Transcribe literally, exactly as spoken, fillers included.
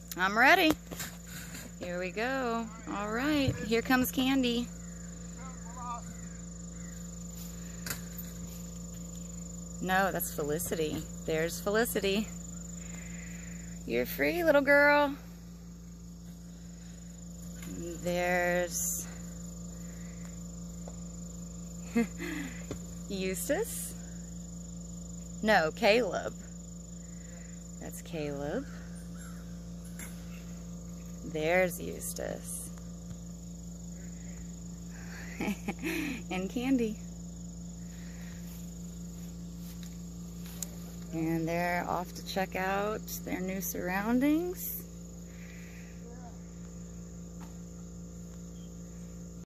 I'm ready. Here we go. All right, here comes Candy. No, that's Felicity. There's Felicity. You're free, little girl. There's Eustice. No, Caleb. That's Caleb. There's Eustice. And Candy. And they're off to check out their new surroundings.